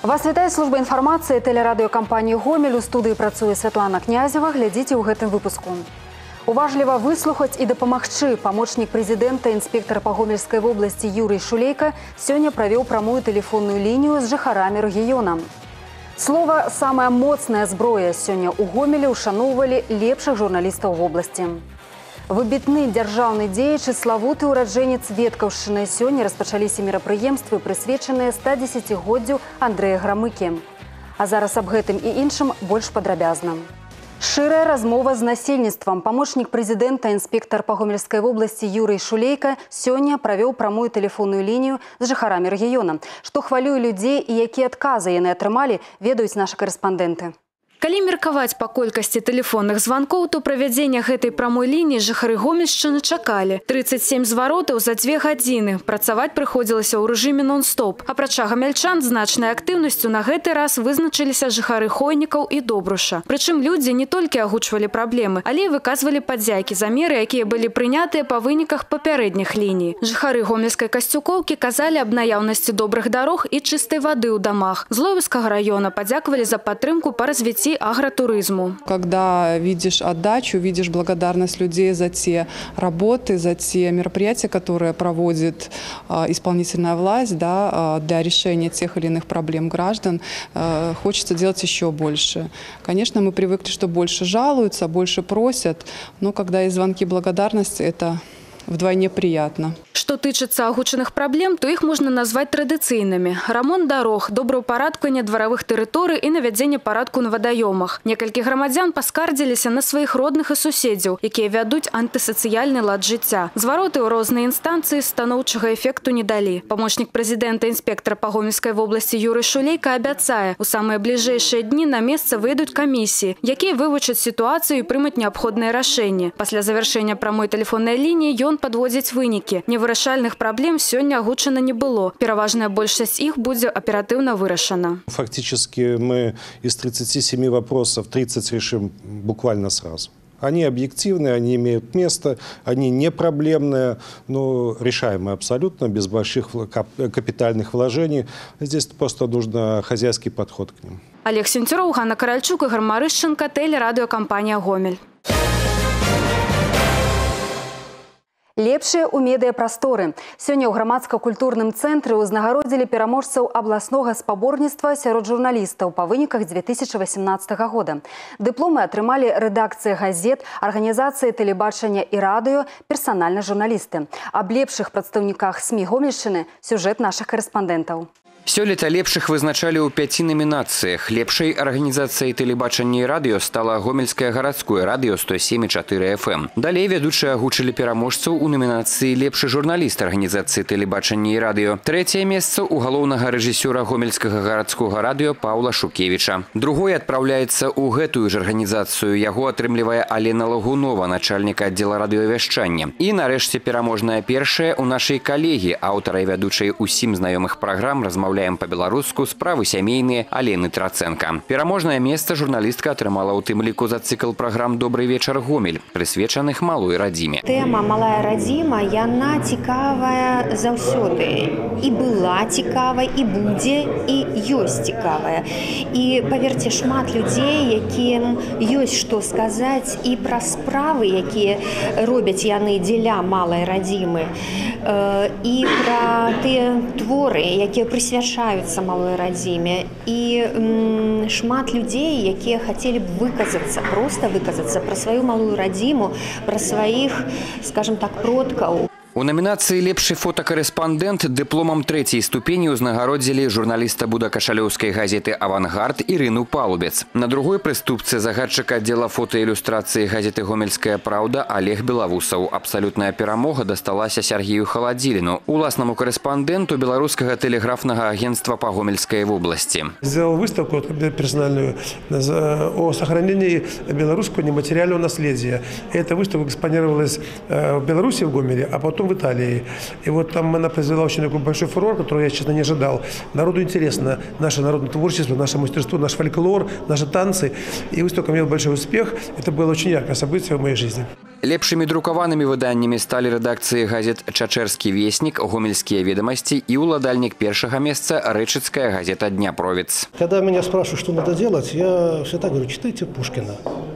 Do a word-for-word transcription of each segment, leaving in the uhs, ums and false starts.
Вас вітае служба інфармацыі тэлерадыёкампаніі «Гомель». У студыі працуе Святлана Князева. Глядзіце ў гэтым выпуску. Уважліва выслухаць і дапамагчы памочнік прэзідэнта, інспектар па Гомельскай вобласці Юрый Шулейка сёння правёў прамую тэлефонную лінію з жыхарамі рэгіёна. Слова «самая моцная зброя» сёння ў Гомелі ушаноўвалі лепшых журналістаў вобласці. Выбітны дзяржаўны дзеяч і славуты ўраджэнец Веткаўшчыны. Сёння распачаліся мерапрыемствы, прысвечаныя стадзесяцігоддзю Андрэя Грамыкі. А зараз аб гэтым і іншым больш падрабязна. Шырая размова з насельніцтвам. Памочнік прэзідэнта, інспектар па Гомельскай вобласці Юрый Шулейка сёння правёў прамую тэлефонную лінію з жыхарамі рэгіёна. Што хвалюе людзей і якія адказы яны атрымалі, ведаюць нашы карэспандэнты. Калі меркаваць па колькасці тэлефонных званкоў, то правядзення гэтай прамой лініі жыхары Гомельшчыны чакалі. трыццаць сем зваротаў за дзве гадзіны. Працаваць прыходзілася ў рэжыме нон-стоп. Апрача гамяльчан, значнай актыўнасцю на гэты раз вызначыліся жыхары Хойнікаў і Добруша. Прычым людзі не толькі агучвалі праблемы, але і выказвалі падзякі за меры, якія былі прынятыя па выніках папярэдніх ліній. Жыхары Гомельскай Касцюкоўкі казалі аб наяўнасці добрых дарог і чыстай вады ў дамах. З Ловіцкага раёна падзякавалі за падтрымку па развіцці агротуризму. Когда видишь отдачу, видишь благодарность людей за те работы, за те мероприятия, которые проводит э, исполнительная власть, да, э, для решения тех или иных проблем граждан, э, хочется делать еще больше. Конечно, мы привыкли, что больше жалуются, больше просят, но когда есть звонки благодарности, это вдвойне приятно. Што тычыцца агучаных праблем, то іх можна назваць традыцыйнымі. Рамонт дарог, добраўпарадкаванне дваравых тэрыторый і навядзенне парадку на вадаёмах. Некалькі грамадзян паскардзіліся на сваіх родных і суседзяў, якія вядуць антысацыяльны лад жыцця. Звароты ў розныя інстанцыі станоўчага эфекту не далі. Памочнік прэзідэнта, інспектар па Гомельскай вобласці Юрый Шулейка абяцае, у самыя бліжэйшыя дні на месца выйдуць камісіі, якія вывучаць сітуацыю і прымуць неабходныя рашэнні. Пасля завяршэння прамой тэлефоннай лініі ён падводзіць вынікі. Невырашальных праблем сёння агучана не было. Пераважная большасць іх будзе аператыўна вырашана. Фактически мы из тридцати семи вопросов тридцать решим буквально сразу. Они объективные, они имеют место, они не проблемные, но решаемые абсолютно, без больших капитальных вложений. Здесь просто нужно хозяйский подход к ним. Олег Сенцюроў, Ганна Каральчук, Игорь Марышченко, тэлерадыёкампанія «Гомель». Лепшыя ў медыяпрасторы. Сёння ў грамадска-культурным цэнтры ўзнагародзілі пераможцаў абласнога спаборніцтва сярод журналістаў па выніках дзве тысячы васямнаццатага года. Дыпломы атрымалі рэдакцыі газет, арганізацыі тэлебачання і радыё, персанальна журналісты. Аб лепшых прадстаўніках СМІ Гомельшчыны сюжэт нашых карэспандэнтаў. Сёлета лепшых вызначалі ў пяці намінацыях. Лепшай арганізацыяй тэлебачання і радыё стала Гомельскае гарадское радыё сто сем і чатыры эф эм. Далей вядучыя агучылі пераможцаў у намінацыі «Лепшы журналіст» арганізацыі тэлебачання і радыё. Трэцяе месца ў галоўнага рэжысёра Гомельскага гарадскога радыё Паўла Шукевіча. Другой адпраўляецца ў гэтую ж арганізацыю. Яго атрымлівае Алена Лагунова, начальніка аддзела радыёвяшчання. І нарэшце пераможная першая ў нашай калегі, аўтара і вядучай усім знаёмых праграм «Размаўляем по-беларуску», «Справы сямейныя» Алены Трацэнка. Пераможнае месца журналістка атрымала ў тым ліку за цыкл праграм «Добрый вечар, Гомель», прысвечаных малой радзіме. Тэма «Малая радзіма», яна цікавая заўсёды. І была цікавай, і будзе, і ёсць цікавая. І, паверце, шмат людзей, якім ёсць што сказаць і пра справы, якія робяць яны дзеля малай радзімы, і пра тыя творы, якія прысвячаюцца малой радзіме. І м, шмат людзей, якія хацелі б выказацца, проста выказацца пра сваю малую радзіму, пра сваіх, скажем так, продкаў. У намінацыі «Лепшы фотакарэспандэнт» дыпломам трэцяй ступені ўзнагародзілі журналіста будакашалёўскай газеты «Авангард» Ірыну Палубец. На другой прыступцы загадчык аддзела фотаілюстрацыі газеты «Гомельская праўда» Олег Белавусаў. Абсалютная перамога дасталася Сергею Халадзіліну, уласнаму карэспандэнту беларускага тэлеграфнага агентства па Гомельскай вобласці. Сделал выставку персональную о сохранении белорусского нематериального наследия. Эта выставка экспонировалась в Беларуси, в Гомеле, а потом в Италии. И вот там она произвела очень такой большой фурор, который я, честно, не ожидал. Народу интересно наше народное творчество, наше мастерство, наш фольклор, наши танцы. И выставка имела большой успех. Это было очень яркое событие в моей жизни. Лепшымі друкаванымі выданнямі сталі рэдакцыі газет «Чачэрскі вестнік», «Гомельскія ведомости» и уладальник першага месца «Рэчыцкая газета Дняпровец». Когда меня спрашивают, что надо делать, я всегда говорю, читайте Пушкина.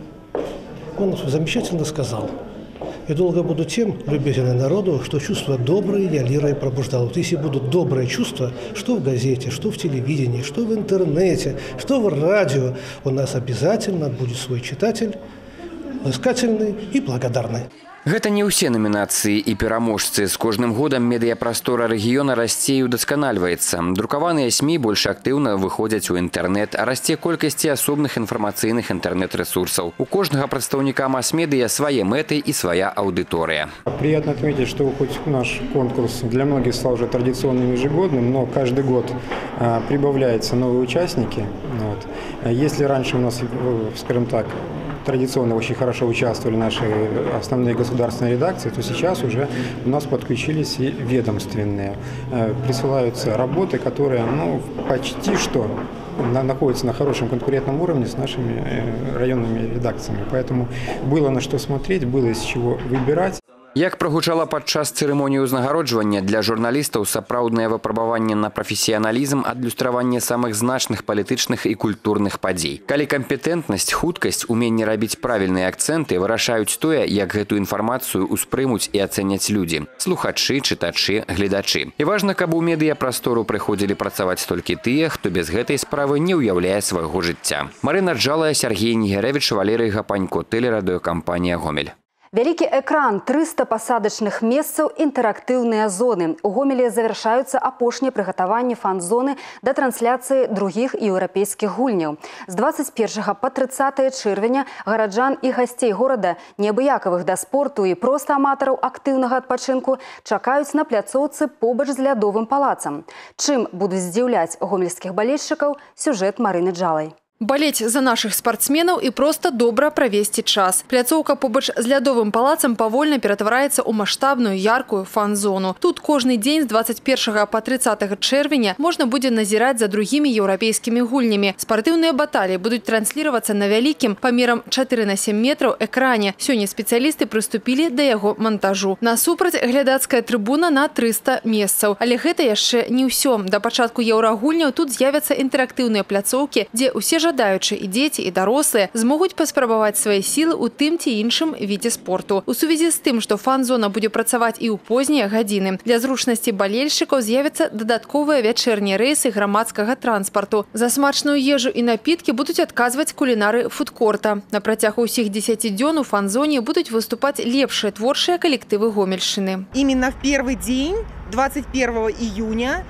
Он замечательно сказал: «И долго буду тем, любезный народу, что чувства добрые я лирой пробуждал». Вот если будут добрые чувства, что в газете, что в телевидении, что в интернете, что в радио, у нас обязательно будет свой читатель, ласкательный и благодарный. Гэта не ўсе намінацыі і пераможцы. З кожным годам медыяпрастора рэгіёна расце і удасканальваецца. Друкаваныя СМІ больш актыўна выходзяць у інтэрнэт, а расце колькасці асобных інфармацыйных інтэрнэт-рэсурсаў. У кожнага прадстаўніка мас-медыа свае мэты і свая аўдыторыя. Приятно отметить, что хоть наш конкурс для многих стал уже традиционным ежегодным, но каждый год а, прибавляются новые участники. Вот. Если раньше у нас, скажем так, традиционно очень хорошо участвовали наши основные государственные редакции, то сейчас уже у нас подключились и ведомственные. Присылаются работы, которые ну, почти что находятся на хорошем конкурентном уровне с нашими районными редакциями. Поэтому было на что смотреть, было из чего выбирать. Як прагучала падчас цырымоніі ўзнагароджвання, для журналістаў сапраўднае выпрабаванне на прафесіяналізм, адлюстраванне самых значных палітычных і культурных падзей. Калі кампетэнтнасць, хуткасць, уменне рабіць правільныя акцэнты вырашаюць тое, як гэту інфармацыю ўспрымуць і ацэняць людзі – слухачы, чытачы, гледачы. І важна, каб у медыяпрастору прыходзілі працаваць толькі тыя, хто без гэтай справы не ўяўляе свайго жыцця. Марына Джалая, Сергей Нігерэвіч, Валерый Гапанько, тэлерадыёкампанія «Гомель». Вялікі экран, трыста пасадачных месцаў, інтэрактыўныя зоны. У Гомелі завяршаюцца апошнія прыгатаванні фан-зоны да трансляцыі другіх еўрапейскіх гульняў. З дваццаць першага па трыццатае чэрвеня гараджан і гасцей горада, неабыякавых да спорту і проста аматараў актыўнага адпачынку, чакаюць на пляцоўцы побач з лядовым палацам. Чым будуць здзіўляць гомельскіх балельшчыкаў, сюжэт Марыны Джалай. Балець за наших спортсменаў і проста добра правесці час. Пляцоўка побач з лядовым палацам павольна ператвараецца ў маштабную яркую фан-зону. Тут кожны дзень з дваццаць першага па трыццатае чэрвеня можна будзе назіраць за другімі еўрапейскімі гульнямі. Спартыўныя баталіі будуць трансліравацца на вялікім памерам чатыры на сем метраў экране. Сёння спецыялісты прыступілі да яго монтажу. Насупраць глядацкая трыбуна на трыста месцаў. Але гэта яшчэ не ўсё. Да пачатку еўрагульняў тут з'явяцца інтэрактыўныя пляцоўкі, дзе ўсе жадаючы і дзеці, і дарослыя змогуць паспрабаваць свае сілы ў тым ці іншым відзе спорту. У сувязі з тым, што фан-зона будзе працаваць і ў познія гадзіны, для зручнасці балельшчыкаў з'явяцца дадатковыя вячэрнія рэйсы грамадскага транспарту. За смачную ежу і напіткі будуць адказваць кулінары фудкорта. На працягу ўсіх дзесяці дзён у фан-зоне будуць выступаць лепшыя творчыя калектывы Гомельшчыны. Именно в первый день, двадцать первого июня,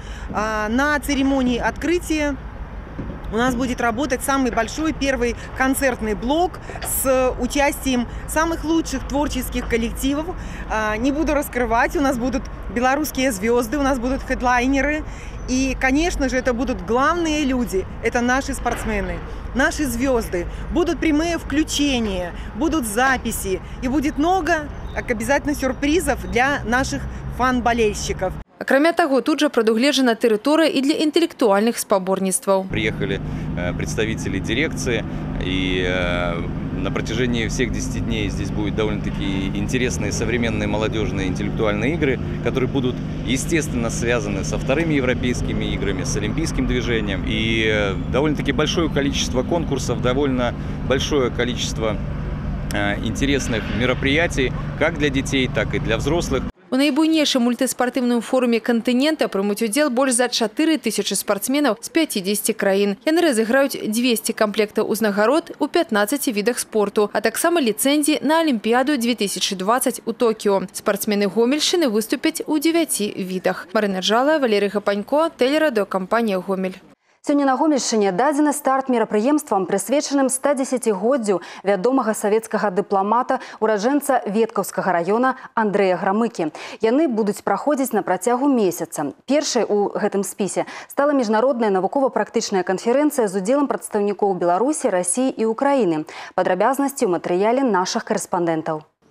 на церемонии открытия у нас будет работать самый большой первый концертный блок с участием самых лучших творческих коллективов. Не буду раскрывать, у нас будут белорусские звезды, у нас будут хедлайнеры. И, конечно же, это будут главные люди, это наши спортсмены, наши звезды. Будут прямые включения, будут записи и будет много обязательно сюрпризов для наших фан-болельщиков. Акрамя таго, тут жа прадугледжана тэрыторыя і для інтэлектуальных спаборніцтваў. Приехали представители дирекции, и на протяжении всех десяти дней здесь будут довольно-таки интересные современные молодежные интеллектуальные игры, которые будут, естественно, связаны со вторыми европейскими играми, с олимпийским движением. И довольно-таки большое количество конкурсов, довольно большое количество интересных мероприятий, как для детей, так и для взрослых. У найбуйнейшым мультыспартыўным форуме кантынента прымуць удзел больш за чатыры тысячы спартсменаў з пяцідзесяці краін. Яны разыграюць дзвесце камплектаў узнагарод у пятнаццаці відах спорту, а таксама ліцэнзіі на Алімпіяду две тысячи двадцать у Токіо. Спартсмены Гомельшчыны выступяць у дзевяці відах. Марына Джалая, Валерый Гапанько, тэлерадыёкампанія «Гомель». Сёння на Гомельшчыне дадзены старт мерапрыемствам, прысвечаным стадзесяцігоддзю вядомага савецкага дыпламата, ураджэнца Веткаўскага раёна Андрэя Грамыкі. Яны будуць праходзіць на працягу месяца. Першай у гэтым спісе стала міжнародная навукова-практычная канферэнцыя з удзелам прадстаўнікоў Беларусі, Расіі і Украіны. Падрабязнасці ў матэрыяле нашых карэспандэнтаў.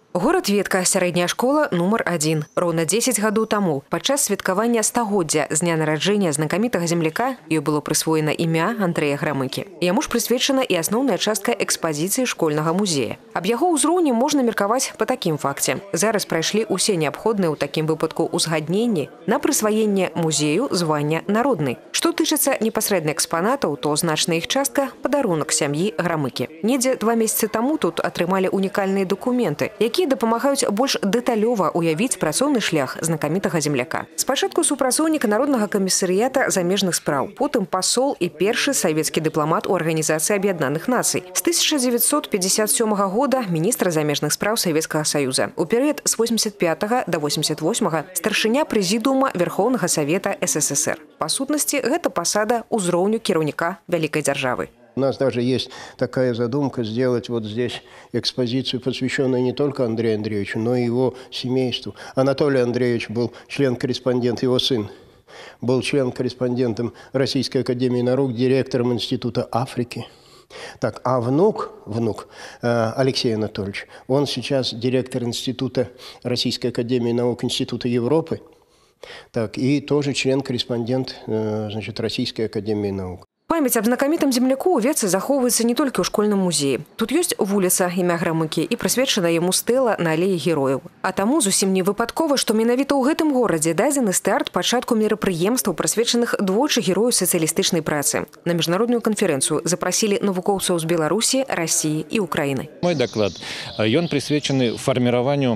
Горад Ветка, сярэдняя школа нумар адзін. Роўна дзесяць гадоў таму, падчас святкавання стагоддзя з дня нараджэння знакамітага земляка, ёй было прысвоена імя Андрэя Грамыкі. Яму ж прысвечана і асноўная частка экспазіцыі школьнага музея. Аб яго ўзроўні можна меркаваць па такім факце. Зараз прайшлі ўсе неабходныя ў такім выпадку узгадненні на прысваенне музею звання народны. Што тычыцца непасрэдна экспанатаў, то значная іх частка – падарунак сям'і Грамыкі. Недзе два месяцы таму тут атрымалі унікальныя дакументы, якія дапамагаюць больш дэталёва уявіць працоўны шлях знакамітага земляка. Спачатку супрацоўнік Народнага камісарыята замежных спраў, потым пасол і першы савецкі дыпламат у Арганізацыі Аб'яднаных Нацый. З тысяча дзевяцьсот пятьдесят сёмага года міністр замежных спраў Савецкага Саюза. У перыяд з восемьдесят пятага да восемьдесят восьмага старшыня прэзідыума Верхоўнага Савета СССР. Па сутнасці, гэта пасада ўзроўню кіраўніка вялікай дзяржавы. У нас даже есть такая задумка сделать вот здесь экспозицию, посвященную не только Андрею Андреевичу, но и его семейству. Анатолий Андреевич был член-корреспондент, его сын был член-корреспондентом Российской академии наук, директором Института Африки. Так, а внук, внук Алексей Анатольевич, он сейчас директор Института Российской академии наук, Института Европы, так, и тоже член-корреспондент, значит, Российской академии наук. Памяць аб знакамітым земляку ў Ветцы захоўваецца не толькі ў школьным музеі. Тут ёсць вуліца імя Грамыкі і прысвечана яму стэла на алеі герояў. А таму зусім не выпадкова, што менавіта ў гэтым горадзе дадзены старт пачатку мерапрыемстваў, прысвечаных двойчы герою сацыялістычнай працы. На міжнародную канферэнцыю запрасілі навукоўцаў з Беларусі, Расіі і Украіны. Мой даклад, ён прысвечаны фарміраванню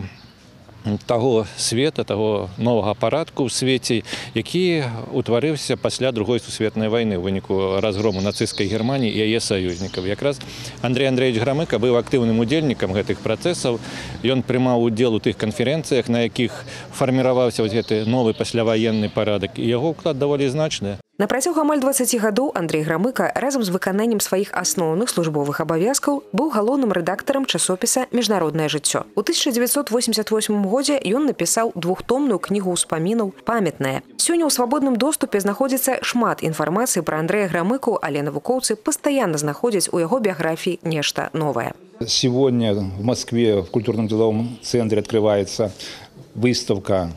того света, того нового парадку в свете, які утварыўся пасля другой сусветнай войны ў выніку разгрому нацысцкай Германії і яе саюзнікаў. Якраз Андрей Андреевич Грамыка быў актыўным удзельнікам гэтых працэсаў. Ён прымаў удзел у тых канферэнцыях, на якіх фарміраваўся гэты новы пасляваенны парадак. І яго ўклад даволі значны. На працягу амаль дваццаці гадоў Андрей Грамыка разам з выкананнем сваіх асноўных службовых абавязкаў быў галоўным рэдактарам часопіса «Міжнароднае жыццё». У тысяча дзевяцьсот восемьдесят восьмым годзе ён напісаў двухтомную кнігу ўспамінаў «Памятная». Сёння ў свабодным доступе знаходзіцца шмат інфармацыі пра Андрэя Грамыку, але навукоўцы пастаянна знаходзяць у яго біяграфіі нешта новае. Сегодня в Москве в культурном деловом центре открывается выставка,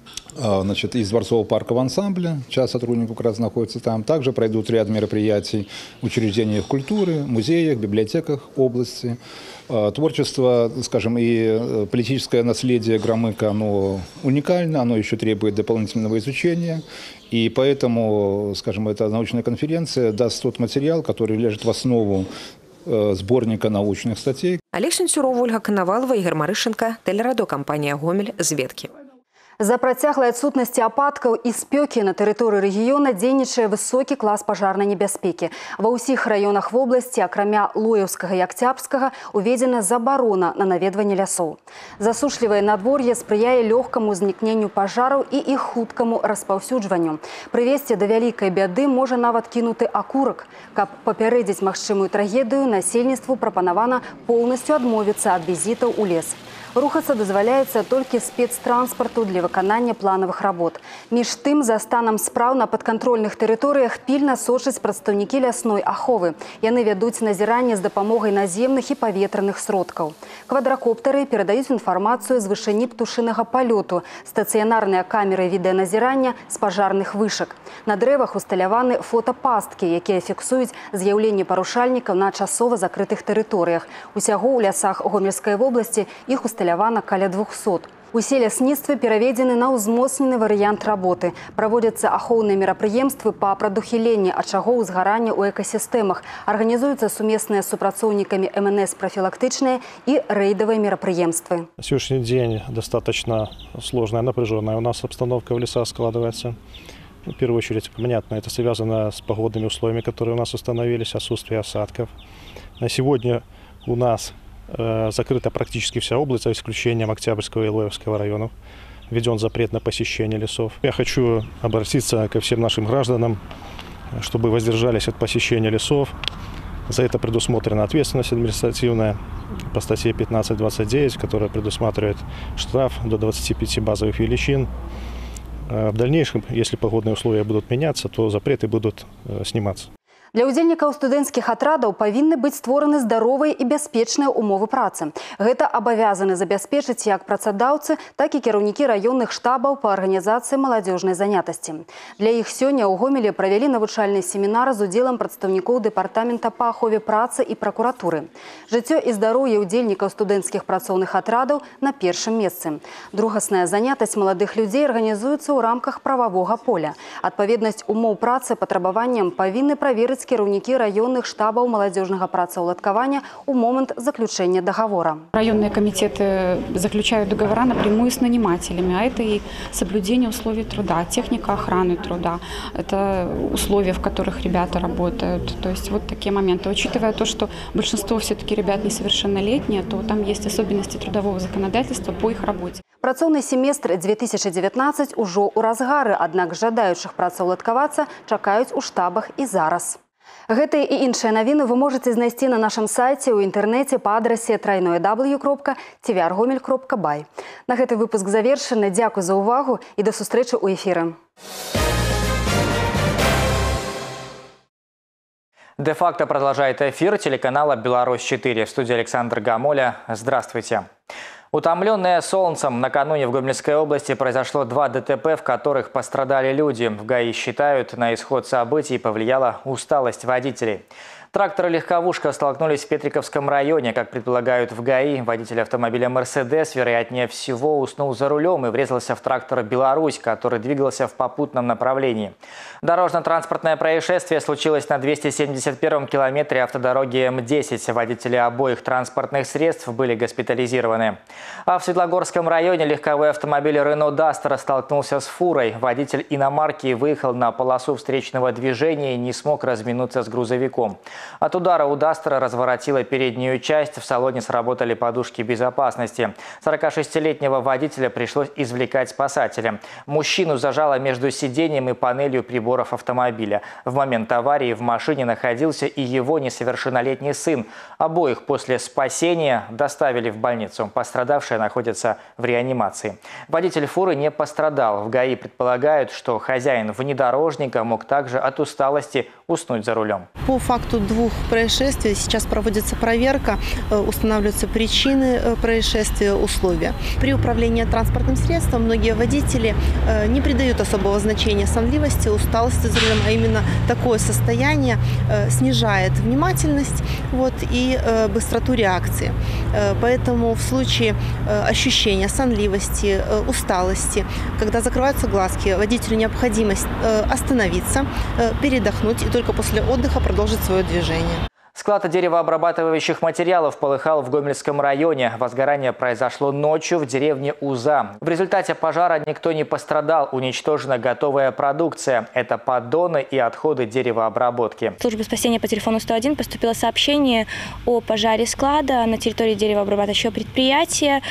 значит, из Дворцового паркового ансамбля. Часть сотрудников как раз находится там. Также пройдут ряд мероприятий в учреждениях культуры, музеях, библиотеках области. Творчество, скажем, и политическое наследие Громыка, оно уникально, оно еще требует дополнительного изучения. И поэтому, скажем, эта научная конференция даст тот материал, который лежит в основу сборника научных статей. Олег Сенцюров, Ольга Коновалова, Игорь Марышенко, телерадиокомпания «Гомель», Зветки. За працяглай адсутнасці ападкаў і спёкі на тэрыторыі рэгіёна дзейнічае высокі клас пажарнай небяспекі. Ва ўсіх раёнах вобласці, акрамя Лоеўскага і Акцябрскага, уведзена забарона на наведванне лясоў. Засушлівае надвор'е спрыяе лёгкаму ўзнікненню пажараў і іх хуткаму распаўсюджванню. Прывесці да вялікай бяды можа нават кінуты акурак. Каб папярэдзіць магчымую трагедыю, насельніцтву прапанавана поўнасцю адмовіцца ад візітаў у лес. Рухацца дазваляецца толькі спецтранспарту для выканання планавых работ. Між тым, за станам спраў на падкантрольных тэрыторыях пільна сочаць прадстаўнікі лясной аховы. Яны вядуць назіранне з дапамогай наземных і паветраных сродкаў. Квадракоптары перадаюць інфармацыю з вышыні птушынага палёту, стацыянарныя камеры відэаназірання з пажарных вышак. На дрэвах усталяваны фотапасткі, якія фіксуюць з'яўленне парушальнікаў на часова закрытых тэрыторыях. Усяго ў лясах Гомельскай вобласці іх усталявана каля двухсот. Усе лясніцтвы пераведзены на ўзмоцнены варыянт работы. Праводзяцца ахоўныя мерапрыемствы па прадухіленні ачагоў узгарання ў экасістэмах. Арганізуюцца сумесныя з супрацоўнікамі эм эн эс профилактычныя и рейдовые мероприемства. На сегодняшний день достаточно сложная, напряженная у нас обстановка в лесах складывается. В первую очередь, понятно, это связано с погодными условиями, которые у нас установились, отсутствие осадков. На сегодня у нас э, закрыта практически вся область, за исключением Октябрьского и Лоевского районов. Введен запрет на посещение лесов. Я хочу обратиться ко всем нашим гражданам, чтобы воздержались от посещения лесов. За это предусмотрена ответственность административная по статье пятнадцать двадцать девять, которая предусматривает штраф до двадцати пяти базовых величин. В дальнейшем, если погодные условия будут меняться, то запреты будут сниматься. Для удзельнікаў студэнцкіх атрадаў павінны быць створаны здаровыя і бяспечныя ўмовы працы. Гэта абавязаны забяспечыць як працадаўцы, так і кіраўнікі раённых штабаў па арганізацыі маладзёжнай занятасці. Для іх сёння ў Гомелі правялі навучальны семінар з удзелам прадстаўнікоў дэпартамента па ахове працы і пракуратуры. Жыццё і здароўе удзельнікаў студэнцкіх працоўных атрадаў на першым месцы. Другасная занятасць маладых людзей арганізуецца ў рамках прававога поля. Адпаведнасць умоў працы патрабаванням павінны праверыць кіраўнікі раённых штабаў маладзёжнага працаўладкавання у момент заключения договора. Районные комитеты заключают договора напрямую с нанимателями, а это и соблюдение условий труда, техника охраны труда, это условия, в которых ребята работают. То есть вот такие моменты. Учитывая то, что большинство все-таки ребят несовершеннолетние, то там есть особенности трудового законодательства по их работе. Працоўны семестр две тысячи девятнадцать ужо ў разгары, аднак жадаючых працаўладкавацца чакаюць у штабах і зараз. Гэтыя і іншыя навіны вы можете знайсці на нашым сайце ў інтэрнэце па адрасе трайное дабл ю кропка ти ви ар гомель кропка бай. На гэты выпуск завершаны. Дзякуй за ўвагу і да сустрэчы ў эфіры. Де-факто продолжает эфир телеканала «Беларусь четыре». В студии Александр Гамоля. Здравствуйте. Утомленные солнцем, накануне в Гомельской области произошло два ДТП, в которых пострадали люди. В ГАИ считают, на исход событий повлияла усталость водителей. Трактор и легковушка столкнулись в Петриковском районе. Как предполагают в ГАИ, водитель автомобиля «Мерседес» вероятнее всего уснул за рулем и врезался в трактор «Беларусь», который двигался в попутном направлении. Дорожно-транспортное происшествие случилось на двухсот семидесятом первом километре автодороги М десять. Водители обоих транспортных средств были госпитализированы. А в Светлогорском районе легковой автомобиль «Рено Дастер» столкнулся с фурой. Водитель иномарки выехал на полосу встречного движения и не смог разминуться с грузовиком. От удара у «Дастера» разворотила переднюю часть, в салоне сработали подушки безопасности. сорокашестилетнего водителя пришлось извлекать спасателя. Мужчину зажало между сиденьем и панелью приборов автомобиля. В момент аварии в машине находился и его несовершеннолетний сын. Обоих после спасения доставили в больницу. Пострадавшие находятся в реанимации. Водитель фуры не пострадал. В ГАИ предполагают, что хозяин внедорожника мог также от усталости уснуть за рулем. По факту двух происшествий сейчас проводится проверка, устанавливаются причины происшествия, условия. При управлении транспортным средством многие водители не придают особого значения сонливости, усталости за рулем, а именно такое состояние снижает внимательность вот, и быстроту реакции. Поэтому в случае ощущения сонливости, усталости, когда закрываются глазки, водителю необходимо остановиться, передохнуть и только после отдыха продолжить свое движение. Склад деревообрабатывающих материалов полыхал в Гомельском районе. Возгорание произошло ночью в деревне Уза. В результате пожара никто не пострадал. Уничтожена готовая продукция. Это поддоны и отходы деревообработки. В службу спасения по телефону сто один поступило сообщение о пожаре склада на территории деревообрабатывающего предприятия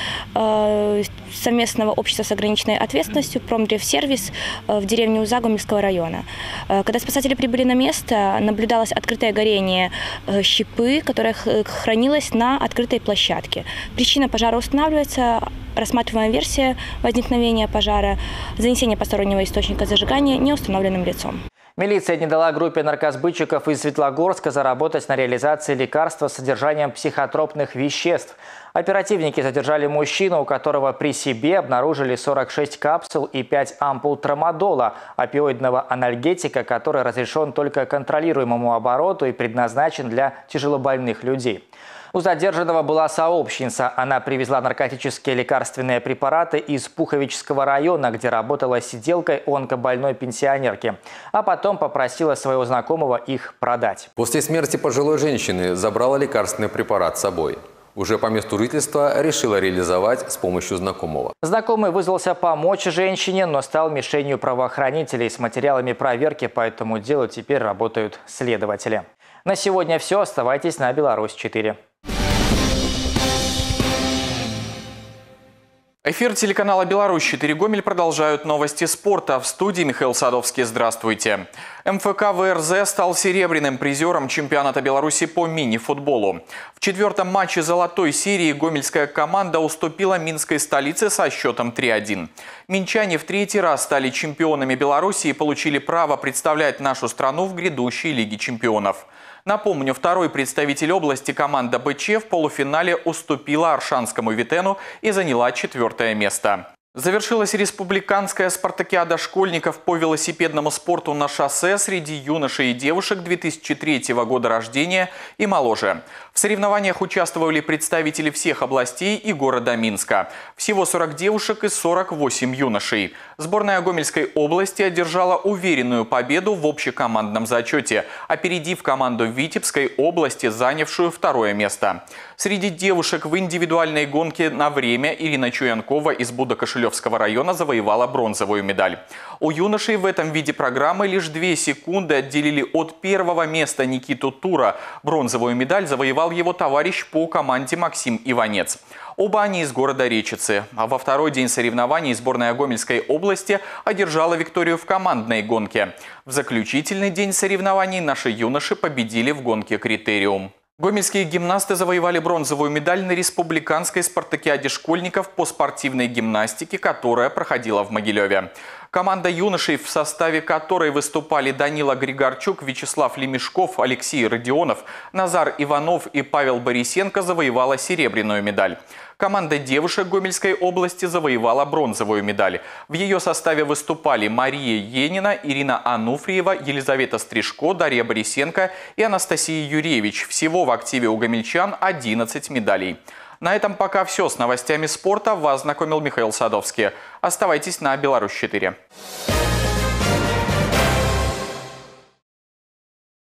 э, совместного общества с ограниченной ответственностью «Промдревсервис» в деревне Уза Гомельского района. Э, когда спасатели прибыли на место, наблюдалось открытое горение щепы, которая хранилась на открытой площадке. Причина пожара устанавливается. Рассматриваемая версия возникновения пожара – занесение постороннего источника зажигания неустановленным лицом. Милиция не дала группе наркосбытчиков из Светлогорска заработать на реализации лекарства с содержанием психотропных веществ. Оперативники задержали мужчину, у которого при себе обнаружили сорок шесть капсул и пять ампул трамадола, опиоидного анальгетика, который разрешен только контролируемому обороту и предназначен для тяжелобольных людей. У задержанного была сообщница. Она привезла наркотические лекарственные препараты из Пуховического района, где работала сиделкой онкобольной пенсионерки. А потом попросила своего знакомого их продать. После смерти пожилой женщины забрала лекарственный препарат с собой. Уже по месту жительства решила реализовать с помощью знакомого. Знакомый вызвался помочь женщине, но стал мишенью правоохранителей. С материалами проверки по этому делу теперь работают следователи. На сегодня все. Оставайтесь на Беларусь четыре. Эфир телеканала «Беларусь четыре Гомель» продолжают новости спорта. В студии Михаил Садовский. Здравствуйте. МФК ВРЗ стал серебряным призером чемпионата Беларуси по мини-футболу. В четвертом матче золотой серии гомельская команда уступила минской столице со счетом три один. Минчане в третий раз стали чемпионами Беларуси и получили право представлять нашу страну в грядущей Лиге чемпионов. Напомню, второй представитель области команда БЧ в полуфинале уступила Аршанскому Витену и заняла четвертое место. Завершилась республиканская спартакиада школьников по велосипедному спорту на шоссе среди юношей и девушек две тысячи третьего года рождения и моложе. В соревнованиях участвовали представители всех областей и города Минска. Всего сорок девушек и сорок восемь юношей. Сборная Гомельской области одержала уверенную победу в общекомандном зачете, опередив команду Витебской области, занявшую второе место. Среди девушек в индивидуальной гонке на время Ирина Чуянкова из Будо-Кошелевского района завоевала бронзовую медаль. У юношей в этом виде программы лишь две секунды отделили от первого места Никиту Тура. Бронзовую медаль завоевал его товарищ по команде Максим Иванец. Оба они из города Речицы. А во второй день соревнований сборная Гомельской области одержала викторию в командной гонке. В заключительный день соревнований наши юноши победили в гонке «Критериум». Гомельские гимнасты завоевали бронзовую медаль на республиканской спартакиаде школьников по спортивной гимнастике, которая проходила в Могилеве. Команда юношей, в составе которой выступали Данила Григорчук, Вячеслав Лемешков, Алексей Родионов, Назар Иванов и Павел Борисенко, завоевала серебряную медаль. Команда девушек Гомельской области завоевала бронзовую медаль. В ее составе выступали Мария Енина, Ирина Ануфриева, Елизавета Стрижко, Дарья Борисенко и Анастасия Юрьевич. Всего в активе у гомельчан одиннадцать медалей. На этом пока все. С новостями спорта вас знакомил Михаил Садовский. Оставайтесь на Беларусь четыре.